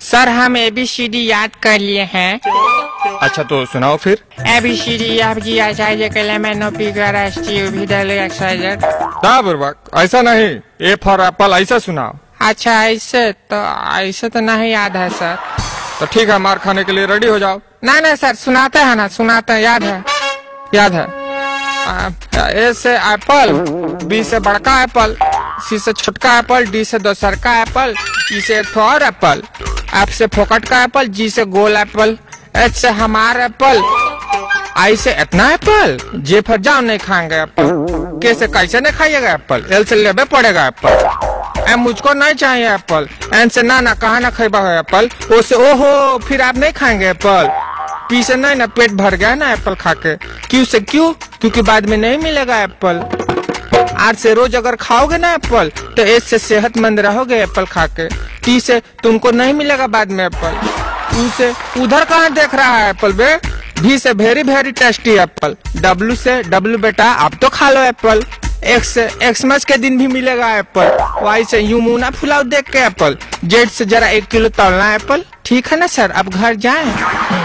Sir हम ABCD याद कर लिए हैं। अच्छा तो सुनाओ फिर। ABCD ऐसा नहीं, A फॉर एप्पल ऐसा सुनाओ। अच्छा ऐसे तो नहीं याद है सर। तो ठीक है, मार खाने के लिए रेडी हो जाओ। नहीं सर, सुनाते हैं ना, सुनाते हैं, याद है। A से एप्पल, B से बड़का एप्पल, C से छोटका एप्पल, D से दोसर का एप्पल, E से एक और एप्पल, F से फोकट का एप्पल, G से गोल एप्पल, H से हमार एप्पल, I से इतना एप्पल, J पर जाओ नहीं खाएंगे एप्पल, K से कैसे नहीं खाइएगा एप्पल, L से लेबे पड़ेगा एप्पल, M मुझको नहीं चाहिए एप्पल, N से ना कहाँ ना खाइबा है एप्पल, O से ओहो फिर आप नहीं खाएंगे एप्पल, P से नहीं ना पेट भर गया ना एप्पल खा के, Q से क्यों, क्योंकि बाद में नहीं मिलेगा एप्पल, R से रोज अगर खाओगे ना एप्पल तो S से सेहतमंद रहोगे एप्पल खा के, T से तुमको नहीं मिलेगा बाद में एप्पल, U से उधर कहाँ देख रहा है एप्पल बे, V से very very tasty apple, W से W बेटा आप तो खा लो एप्पल, X से एक्समस के दिन भी मिलेगा एप्पल, Y से यूं मुंह ना फुलाओ देख के एप्पल, Z से जरा 1 किलो तलना एप्पल। ठीक है ना सर, अब घर जाएं।